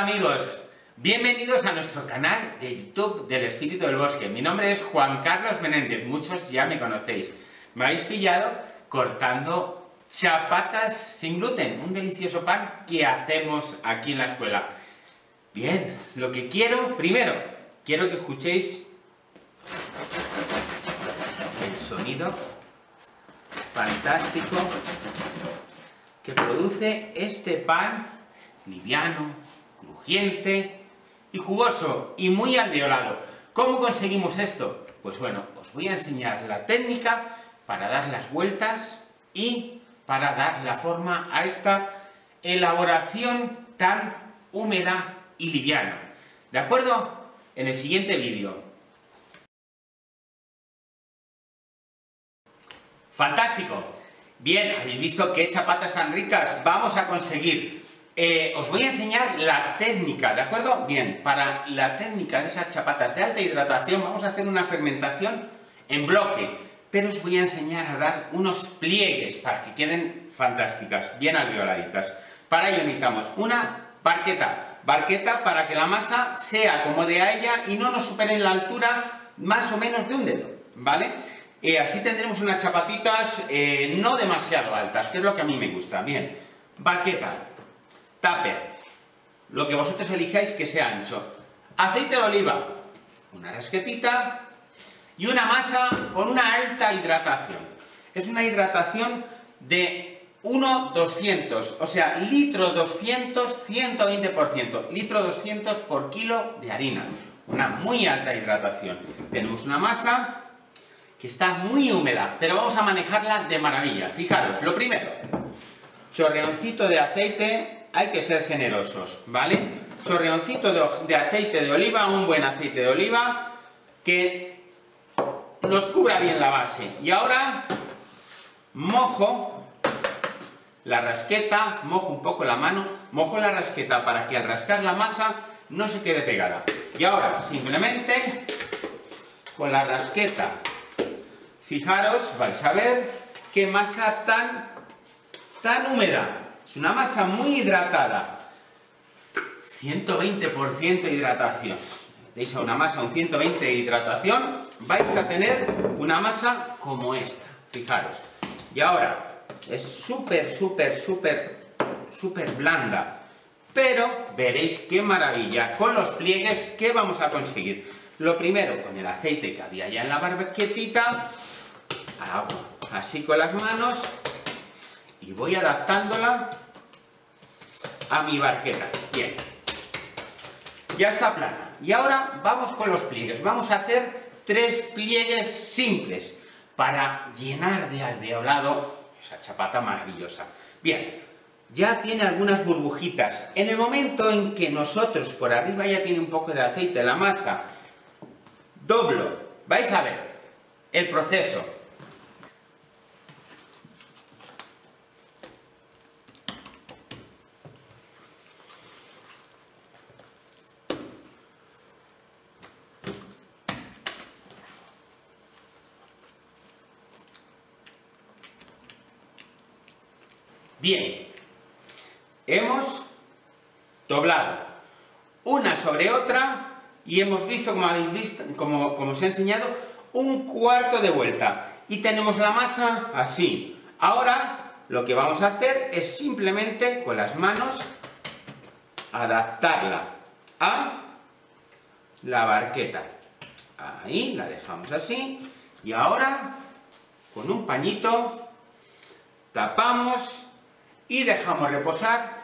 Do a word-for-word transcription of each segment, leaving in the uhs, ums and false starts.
Hola amigos, bienvenidos a nuestro canal de YouTube del Espíritu del Bosque. Mi nombre es Juan Carlos Menéndez, muchos ya me conocéis. Me habéis pillado cortando chapatas sin gluten, un delicioso pan que hacemos aquí en la escuela. Bien, lo que quiero, primero, quiero que escuchéis el sonido fantástico que produce este pan liviano, crujiente y jugoso y muy alveolado. ¿Cómo conseguimos esto? Pues bueno, os voy a enseñar la técnica para dar las vueltas y para dar la forma a esta elaboración tan húmeda y liviana. ¿De acuerdo? En el siguiente vídeo. ¡Fantástico! Bien, habéis visto qué chapatas tan ricas vamos a conseguir. Eh, os voy a enseñar la técnica, ¿de acuerdo? Bien, para la técnica de esas chapatas de alta hidratación vamos a hacer una fermentación en bloque, pero os voy a enseñar a dar unos pliegues para que queden fantásticas, bien alveoladitas. Para ello necesitamos una barqueta, barqueta para que la masa sea acomode a ella y no nos supere en la altura más o menos de un dedo, ¿vale? Eh, así tendremos unas chapatitas eh, no demasiado altas, que es lo que a mí me gusta. Bien, barqueta, tupper, lo que vosotros elijáis que sea ancho, aceite de oliva, una rasquetita y una masa con una alta hidratación. Es una hidratación de uno doscientos, o sea, litro doscientos, ciento veinte por ciento, litro doscientos por kilo de harina. Una muy alta hidratación. Tenemos una masa que está muy húmeda, pero vamos a manejarla de maravilla. Fijaros, lo primero, chorreoncito de aceite, hay que ser generosos, ¿vale? Chorreoncito de, de aceite de oliva, un buen aceite de oliva, que nos cubra bien la base. Y ahora mojo la rasqueta, mojo un poco la mano, mojo la rasqueta para que al rascar la masa no se quede pegada. Y ahora simplemente con la rasqueta, fijaros, vais a ver qué masa tan, tan húmeda. Es una masa muy hidratada. ciento veinte por ciento de hidratación. Deis a una masa un ciento veinte de hidratación, vais a tener una masa como esta. Fijaros. Y ahora es súper, súper, súper, súper blanda. Pero veréis qué maravilla. Con los pliegues, ¿qué vamos a conseguir? Lo primero, con el aceite que había ya en la barquetita, agua, así con las manos, y voy adaptándola a mi barqueta. Bien, ya está plana. Y ahora vamos con los pliegues. Vamos a hacer tres pliegues simples para llenar de alveolado esa chapata maravillosa. Bien, ya tiene algunas burbujitas. En el momento en que nosotros por arriba ya tiene un poco de aceite la masa, doblo. Vais a ver el proceso. Bien, hemos doblado una sobre otra y hemos visto, como habéis visto, como, como os he enseñado, un cuarto de vuelta. Y tenemos la masa así. Ahora lo que vamos a hacer es simplemente con las manos adaptarla a la barqueta. Ahí, la dejamos así. Y ahora, con un pañito, tapamos y dejamos reposar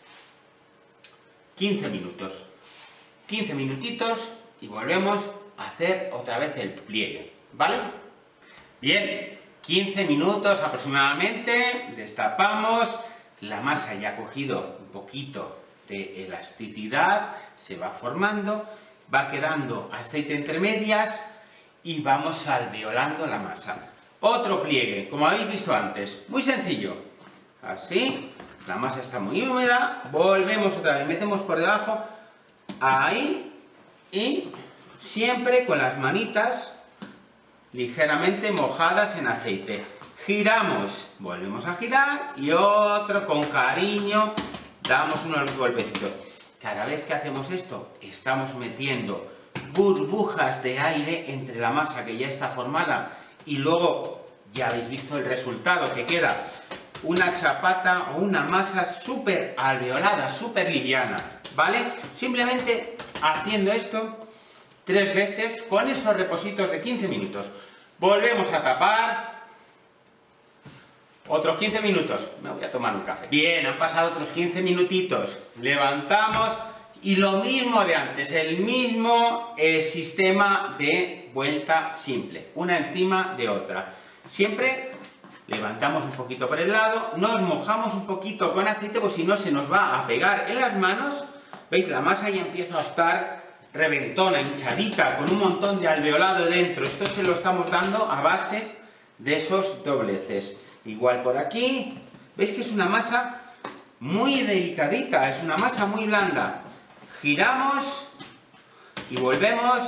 quince minutos. quince minutitos y volvemos a hacer otra vez el pliegue, ¿vale? Bien, quince minutos aproximadamente, destapamos, la masa ya ha cogido un poquito de elasticidad, se va formando, va quedando aceite entre medias y vamos alveolando la masa. Otro pliegue, como habéis visto antes, muy sencillo. Así, la masa está muy húmeda, volvemos otra vez, metemos por debajo, ahí, y siempre con las manitas ligeramente mojadas en aceite. Giramos, volvemos a girar y otro con cariño, damos unos golpecitos. cada vez que hacemos esto, estamos metiendo burbujas de aire entre la masa que ya está formada y luego ya habéis visto el resultado que queda una chapata o una masa súper alveolada, súper liviana, ¿vale? Simplemente haciendo esto tres veces con esos repositos de quince minutos. Volvemos a tapar. Otros quince minutos. Me voy a tomar un café. Bien, han pasado otros quince minutitos. Levantamos y lo mismo de antes, el mismo eh, sistema de vuelta simple, una encima de otra. Siempre levantamos un poquito por el lado, nos mojamos un poquito con aceite, pues si no se nos va a pegar en las manos. ¿Veis? La masa ya empieza a estar reventona, hinchadita, con un montón de alveolado dentro. Esto se lo estamos dando a base de esos dobleces. Igual por aquí. ¿Veis que es una masa muy delicadita? Es una masa muy blanda. Giramos y volvemos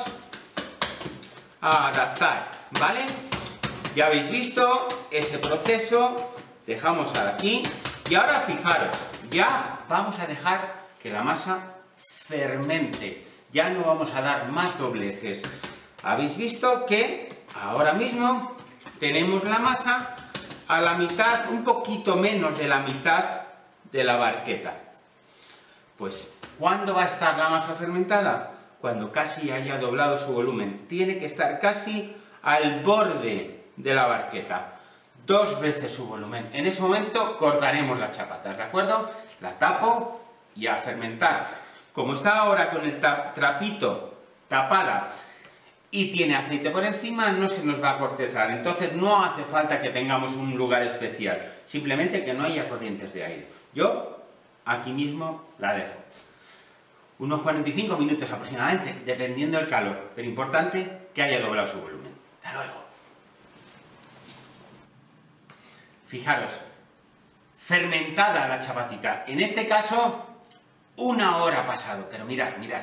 a adaptar, ¿vale? Ya habéis visto ese proceso, dejamos aquí y ahora fijaros, ya vamos a dejar que la masa fermente, ya no vamos a dar más dobleces. Habéis visto que ahora mismo tenemos la masa a la mitad, un poquito menos de la mitad de la barqueta. Pues, ¿cuándo va a estar la masa fermentada? Cuando casi haya doblado su volumen. Tiene que estar casi al borde de la barqueta. Dos veces su volumen. En ese momento cortaremos las chapatas, ¿de acuerdo? La tapo y a fermentar. Como está ahora con el trapito tapada y tiene aceite por encima, no se nos va a cortezar. Entonces no hace falta que tengamos un lugar especial. Simplemente que no haya corrientes de aire. Yo aquí mismo la dejo. Unos cuarenta y cinco minutos aproximadamente, dependiendo del calor. Pero importante que haya doblado su volumen. Hasta luego. Fijaros, fermentada la chapatita. En este caso, una hora ha pasado. Pero mirad, mirad.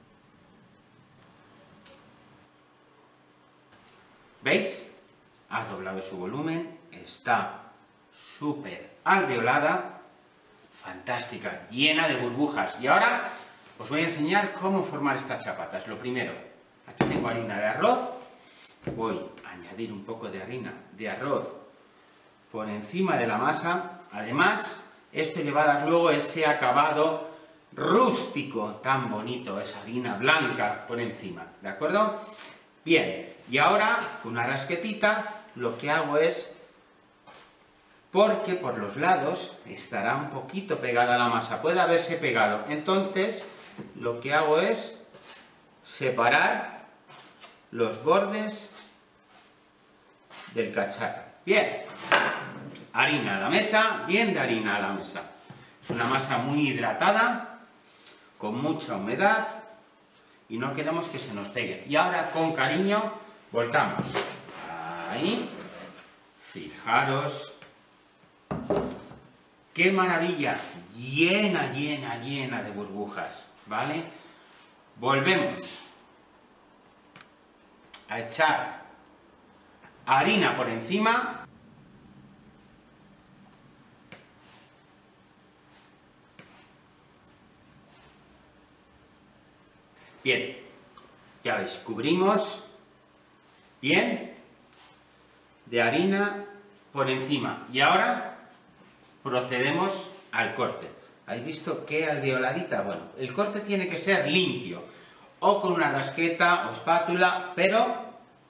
¿Veis? Ha doblado su volumen. Está súper alveolada. Fantástica, llena de burbujas. Y ahora os voy a enseñar cómo formar estas chapatas. Lo primero, aquí tengo harina de arroz. Voy a añadir un poco de harina de arroz por encima de la masa. Además, esto le va a dar luego ese acabado rústico tan bonito, esa harina blanca por encima, ¿de acuerdo? Bien, y ahora, con una rasquetita, lo que hago es, porque por los lados estará un poquito pegada la masa, puede haberse pegado, entonces lo que hago es separar los bordes del cacharro. Bien, harina a la mesa, bien de harina a la mesa. Es una masa muy hidratada, con mucha humedad y no queremos que se nos pegue. Y ahora con cariño volcamos. Ahí, fijaros. ¡Qué maravilla! Llena, llena, llena de burbujas, ¿vale? Volvemos a echar harina por encima. Bien, ya veis, cubrimos bien de harina por encima. Y ahora procedemos al corte. ¿Habéis visto qué alveoladita? Bueno, el corte tiene que ser limpio, o con una rasqueta o espátula, pero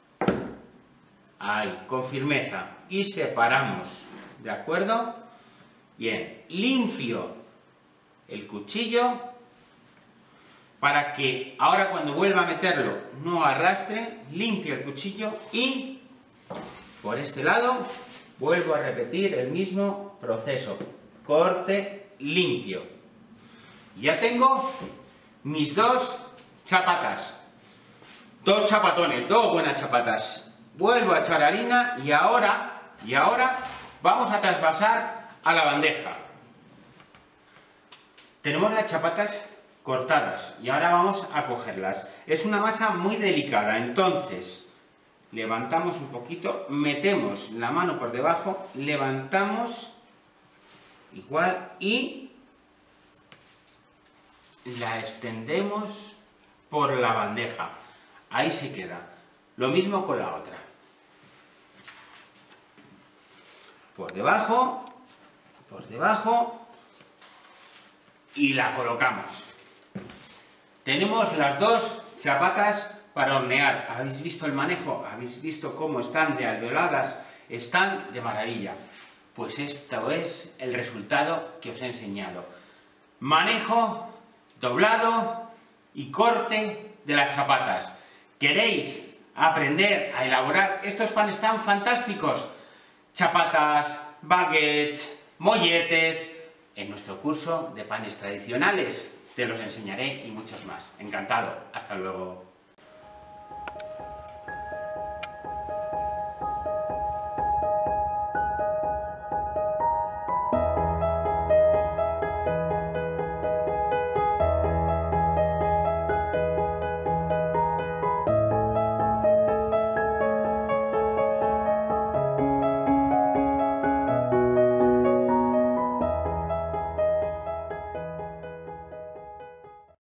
ahí, con firmeza. Y separamos, ¿de acuerdo? Bien, limpio el cuchillo para que ahora cuando vuelva a meterlo no arrastre. Limpio el cuchillo y por este lado vuelvo a repetir el mismo proceso. Corte limpio. Ya tengo mis dos chapatas. Dos chapatones, dos buenas chapatas. Vuelvo a echar harina y ahora, y ahora vamos a trasvasar a la bandeja. Tenemos las chapatas cortadas y ahora vamos a cogerlas. Es una masa muy delicada, entonces levantamos un poquito, metemos la mano por debajo, levantamos igual y la extendemos por la bandeja. Ahí se queda. Lo mismo con la otra. Por debajo, por debajo, y la colocamos. Tenemos las dos chapatas para hornear. ¿Habéis visto el manejo? ¿Habéis visto cómo están de alveoladas? Están de maravilla. Pues esto es el resultado que os he enseñado. Manejo, doblado y corte de las chapatas. ¿Queréis aprender a elaborar estos panes tan fantásticos? Chapatas, baguettes, molletes. En nuestro curso de panes tradicionales te los enseñaré y muchos más. Encantado. Hasta luego.